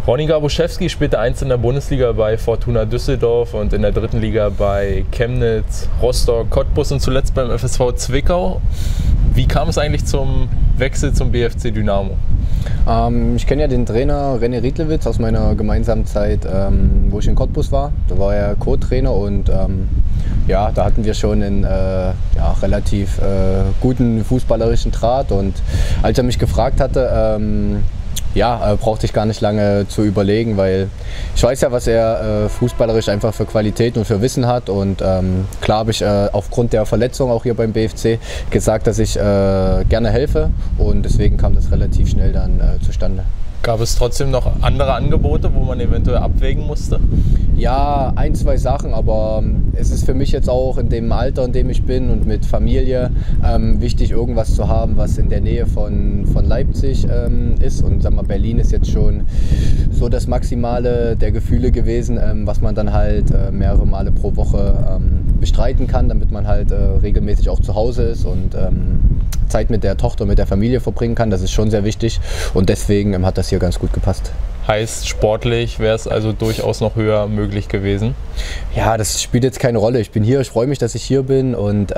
Ronny Garbuszewski spielte einst in der Bundesliga bei Fortuna Düsseldorf und in der dritten Liga bei Chemnitz, Rostock, Cottbus und zuletzt beim FSV Zwickau. Wie kam es eigentlich zum Wechsel zum BFC Dynamo? Ich kenne ja den Trainer René Riedlewitz aus meiner gemeinsamen Zeit, wo ich in Cottbus war. Da war er Co-Trainer und ja, da hatten wir schon einen relativ guten fußballerischen Draht. Und als er mich gefragt hatte, brauchte ich gar nicht lange zu überlegen, weil ich weiß ja, was er fußballerisch einfach für Qualität und für Wissen hat. Und klar habe ich aufgrund der Verletzung auch hier beim BFC gesagt, dass ich gerne helfe, und deswegen kam das relativ schnell dann zustande. Gab es trotzdem noch andere Angebote, wo man eventuell abwägen musste? Ja, ein, zwei Sachen, aber es ist für mich jetzt auch in dem Alter, in dem ich bin und mit Familie wichtig, irgendwas zu haben, was in der Nähe von Leipzig ist. Und sag mal, Berlin ist jetzt schon so das Maximale der Gefühle gewesen, was man dann halt mehrere Male pro Woche bestreiten kann, damit man halt regelmäßig auch zu Hause ist und Zeit mit der Tochter, mit der Familie verbringen kann. Das ist schon sehr wichtig, und deswegen hat das hier ganz gut gepasst. Heißt, sportlich wäre es also durchaus noch höher möglich gewesen? Ja, das spielt jetzt keine Rolle. Ich bin hier, ich freue mich, dass ich hier bin, und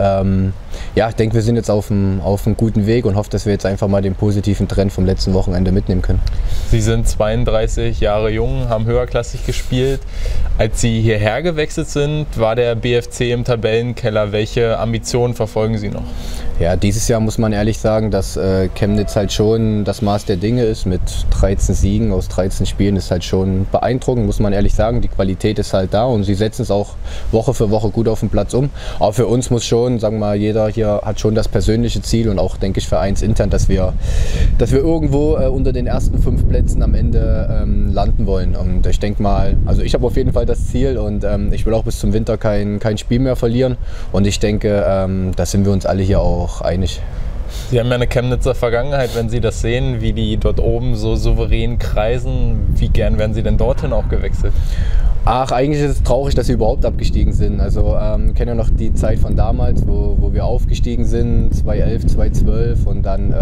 ich denke, wir sind jetzt auf einem guten Weg und hoffe, dass wir jetzt einfach mal den positiven Trend vom letzten Wochenende mitnehmen können. Sie sind 32 Jahre jung, haben höherklassig gespielt. Als Sie hierher gewechselt sind, war der BFC im Tabellenkeller. Welche Ambitionen verfolgen Sie noch? Ja, dieses Jahr muss man ehrlich sagen, dass Chemnitz halt schon das Maß der Dinge ist. Mit 13 Siegen aus 13 Spielen ist halt schon beeindruckend, muss man ehrlich sagen. Die Qualität ist halt da, und sie setzen es auch Woche für Woche gut auf den Platz um. Aber für uns muss schon, sagen wir mal, jeder hier hat schon das persönliche Ziel, und auch, denke ich, vereinsintern, dass wir irgendwo unter den ersten 5 Plätzen am Ende landen wollen. Und ich denke mal, also ich habe auf jeden Fall das Ziel, und ich will auch bis zum Winter kein Spiel mehr verlieren. Und ich denke, da sind wir uns alle hier auch einig. Sie haben ja eine Chemnitzer Vergangenheit, wenn Sie das sehen, wie die dort oben so souverän kreisen. Wie gern wären Sie denn dorthin auch gewechselt? Ach, eigentlich ist es traurig, dass sie überhaupt abgestiegen sind. Also kennen ja noch die Zeit von damals, wo wir aufgestiegen sind, 2011, 2012, und dann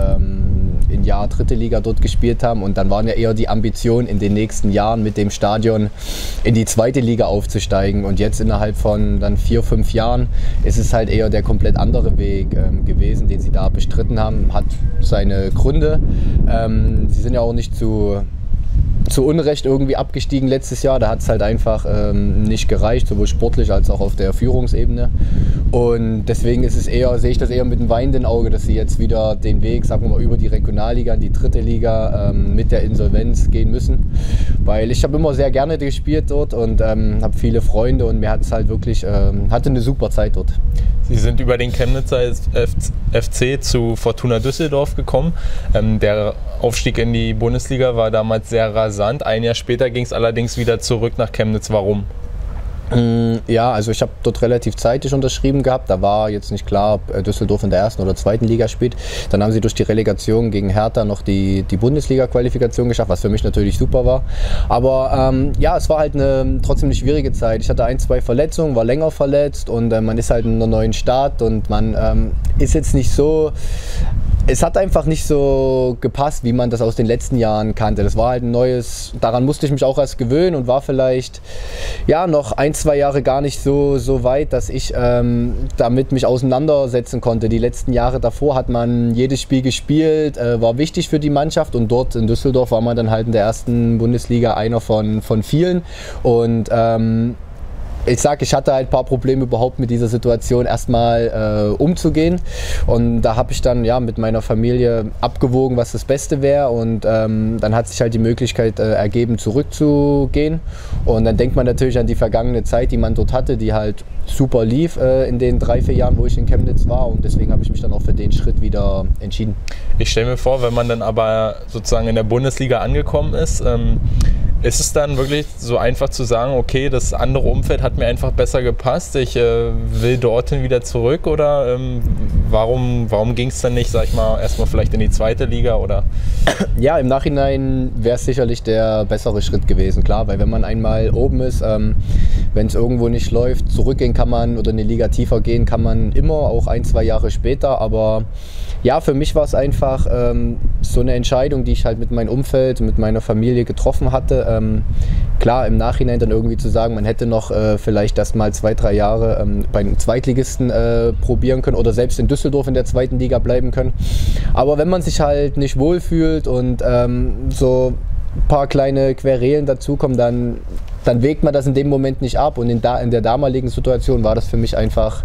im Jahr dritte Liga dort gespielt haben. Und dann waren ja eher die Ambitionen, in den nächsten Jahren mit dem Stadion in die zweite Liga aufzusteigen. Und jetzt innerhalb von dann 4, 5 Jahren ist es halt eher der komplett andere Weg gewesen, den sie da bestritten haben. Hat seine Gründe. Sie sind ja auch nicht zu Unrecht irgendwie abgestiegen letztes Jahr. Da hat es halt einfach nicht gereicht, sowohl sportlich als auch auf der Führungsebene. Und deswegen sehe ich das eher mit einem weinenden Auge, dass sie jetzt wieder den Weg, sagen wir mal, über die Regionalliga in die dritte Liga mit der Insolvenz gehen müssen. Weil ich habe immer sehr gerne gespielt dort und habe viele Freunde, und mir hat es halt wirklich, hatte eine super Zeit dort. Sie sind über den Chemnitzer FC zu Fortuna Düsseldorf gekommen. Der Aufstieg in die Bundesliga war damals sehr rasant. Ein Jahr später ging es allerdings wieder zurück nach Chemnitz. Warum? Ja, also ich habe dort relativ zeitig unterschrieben gehabt. Da war jetzt nicht klar, ob Düsseldorf in der ersten oder zweiten Liga spielt. Dann haben sie durch die Relegation gegen Hertha noch die Bundesliga-Qualifikation geschafft, was für mich natürlich super war. Aber es war halt trotzdem eine schwierige Zeit. Ich hatte 1, 2 Verletzungen, war länger verletzt, und man ist halt in einer neuen Stadt, und man ist jetzt nicht so... Es hat einfach nicht so gepasst, wie man das aus den letzten Jahren kannte. Das war halt ein neues, daran musste ich mich auch erst gewöhnen, und war vielleicht noch 1, 2 Jahre gar nicht so weit, dass ich damit mich auseinandersetzen konnte. Die letzten Jahre davor hat man jedes Spiel gespielt, war wichtig für die Mannschaft, und dort in Düsseldorf war man dann halt in der ersten Bundesliga einer von vielen. Und ich hatte halt ein paar Probleme überhaupt mit dieser Situation erstmal umzugehen, und da habe ich dann mit meiner Familie abgewogen, was das Beste wäre, und dann hat sich halt die Möglichkeit ergeben, zurückzugehen, und dann denkt man natürlich an die vergangene Zeit, die man dort hatte, die halt super lief in den 3, 4 Jahren, wo ich in Chemnitz war, und deswegen habe ich mich dann auch für den Schritt wieder entschieden. Ich stelle mir vor, wenn man dann aber sozusagen in der Bundesliga angekommen ist, ist es dann wirklich so einfach zu sagen, okay, das andere Umfeld hat mir einfach besser gepasst, ich will dorthin wieder zurück, oder Warum ging es dann nicht, sag ich mal, erstmal vielleicht in die zweite Liga oder? Ja, im Nachhinein wäre es sicherlich der bessere Schritt gewesen, klar, weil wenn man einmal oben ist, wenn es irgendwo nicht läuft, zurückgehen kann man oder eine Liga tiefer gehen kann man immer, auch 1, 2 Jahre später, aber ja, für mich war es einfach so eine Entscheidung, die ich halt mit meinem Umfeld, mit meiner Familie getroffen hatte. Klar, im Nachhinein dann irgendwie zu sagen, man hätte noch vielleicht erst mal 2, 3 Jahre bei einem Zweitligisten probieren können oder selbst in Düsseldorf in der zweiten Liga bleiben können. Aber wenn man sich halt nicht wohlfühlt und so ein paar kleine Querelen dazukommen, dann wägt man das in dem Moment nicht ab. Und in der damaligen Situation war das für mich einfach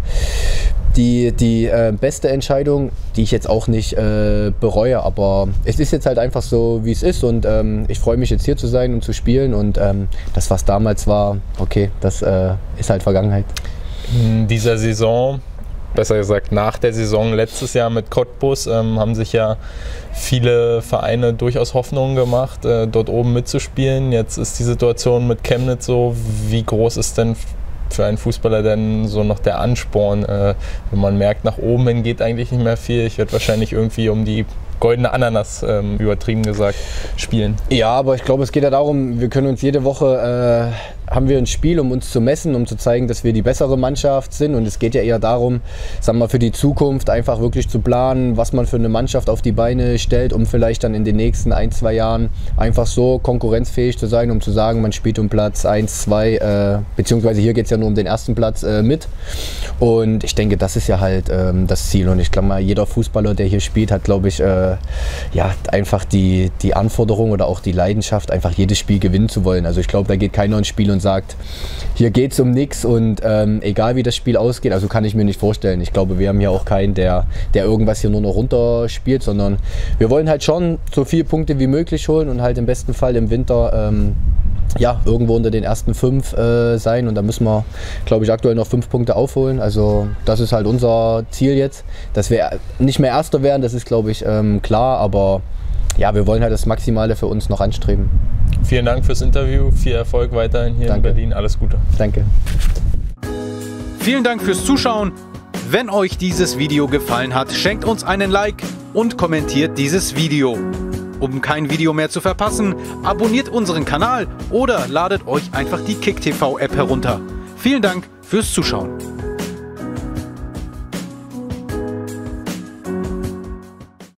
die beste Entscheidung, die ich jetzt auch nicht bereue, aber es ist jetzt halt einfach so, wie es ist und ich freue mich jetzt hier zu sein und zu spielen und das, was damals war, okay, das ist halt Vergangenheit. In dieser Saison, besser gesagt nach der Saison letztes Jahr mit Cottbus, haben sich ja viele Vereine durchaus Hoffnungen gemacht, dort oben mitzuspielen. Jetzt ist die Situation mit Chemnitz so, wie groß ist denn für einen Fußballer denn so noch der Ansporn, wenn man merkt, nach oben hin geht eigentlich nicht mehr viel. Ich werde wahrscheinlich irgendwie um die goldene Ananas, übertrieben gesagt, spielen. Ja, aber ich glaube, es geht ja darum, wir können uns jede Woche, haben wir ein Spiel, um uns zu messen, um zu zeigen, dass wir die bessere Mannschaft sind und es geht ja eher darum, sagen wir, für die Zukunft einfach wirklich zu planen, was man für eine Mannschaft auf die Beine stellt, um vielleicht dann in den nächsten 1, 2 Jahren einfach so konkurrenzfähig zu sein, um zu sagen, man spielt um Platz 1, 2, beziehungsweise hier geht es ja nur um den ersten Platz mit und ich denke, das ist ja halt das Ziel und ich glaube mal, jeder Fußballer, der hier spielt, hat, glaube ich, ja, einfach die Anforderung oder auch die Leidenschaft, einfach jedes Spiel gewinnen zu wollen. Also ich glaube, da geht keiner ins Spiel und sagt, hier geht es um nichts und egal wie das Spiel ausgeht, also kann ich mir nicht vorstellen. Ich glaube, wir haben hier auch keinen, der irgendwas hier nur noch runter spielt, sondern wir wollen halt schon so viele Punkte wie möglich holen und halt im besten Fall im Winter ja, irgendwo unter den ersten 5 sein und da müssen wir, glaube ich, aktuell noch 5 Punkte aufholen. Also das ist halt unser Ziel jetzt, dass wir nicht mehr Erster werden, das ist, glaube ich, klar, aber ja, wir wollen halt das Maximale für uns noch anstreben. Vielen Dank fürs Interview, viel Erfolg weiterhin hier in Berlin, alles Gute. Danke. Vielen Dank fürs Zuschauen. Wenn euch dieses Video gefallen hat, schenkt uns einen Like und kommentiert dieses Video. Um kein Video mehr zu verpassen, abonniert unseren Kanal oder ladet euch einfach die KickTV App herunter. Vielen Dank fürs Zuschauen.